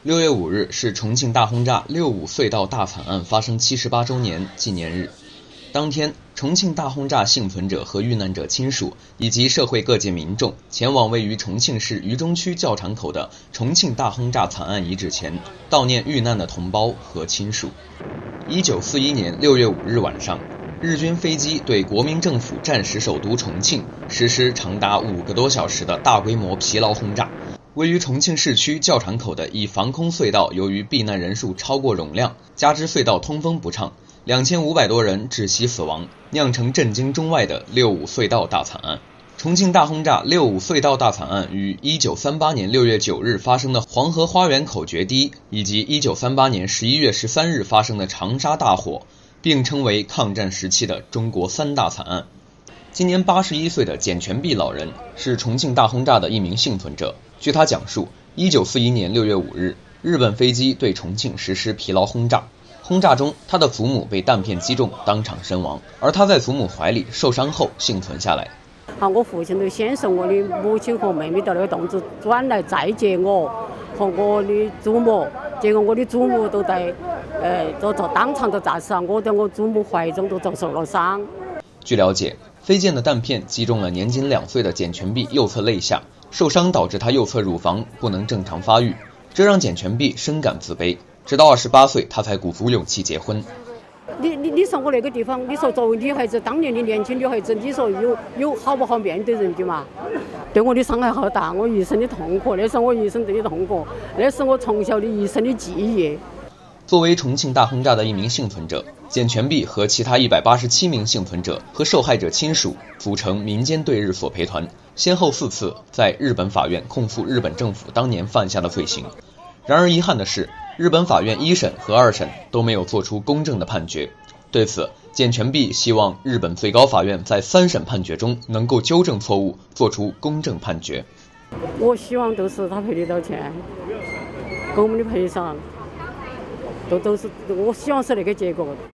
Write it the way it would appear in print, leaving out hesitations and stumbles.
6月5日是重庆大轰炸6.5隧道大惨案发生78周年纪念日。当天，重庆大轰炸幸存者和遇难者亲属以及社会各界民众前往位于重庆市渝中区教场口的重庆大轰炸惨案遗址前，悼念遇难的同胞和亲属。1941年6月5日晚上，日军飞机对国民政府战时首都重庆实施长达5个多小时的大规模疲劳轰炸。位于重庆市区教场口的一防空隧道，由于避难人数超过容量，加之隧道通风不畅，2500多人窒息死亡，酿成震惊中外的6.5隧道大惨案。重庆大轰炸6.5隧道大惨案与1938年6月9日发生的黄河花园口决堤，以及1938年11月13日发生的长沙大火，并称为抗战时期的中国3大惨案。今年81岁的简全璧老人是重庆大轰炸的一名幸存者。据他讲述，1941年6月5日，日本飞机对重庆实施疲劳轰炸。轰炸中，他的祖母被弹片击中，当场身亡，而他在祖母怀里受伤后幸存下来。 我父亲就先送我的母亲和妹妹到那个洞子，转来再接我和我的祖母，结果我的祖母都在都当场都炸死了，我在我祖母怀中都遭受了伤。 据了解，飞溅的弹片击中了年仅2岁的简全璧右侧肋下，受伤导致他右侧乳房不能正常发育，这让简全璧深感自卑。直到28岁，他才鼓足勇气结婚。 你说我那个地方，你说作为女孩子，当年的年轻女孩子，你说有好不好面对人家嘛？对我的伤害好大，我一生的痛苦，那是我一生的痛苦，那是我从小的一生的记忆。 作为重庆大轰炸的一名幸存者，简全璧和其他187名幸存者和受害者亲属组成民间对日索赔团，先后4次在日本法院控诉日本政府当年犯下的罪行。然而遗憾的是，日本法院1审和2审都没有做出公正的判决。对此，简全璧希望日本最高法院在3审判决中能够纠正错误，做出公正判决。 我希望都是他赔得到钱，给我们的赔偿都是，我希望是那个结果。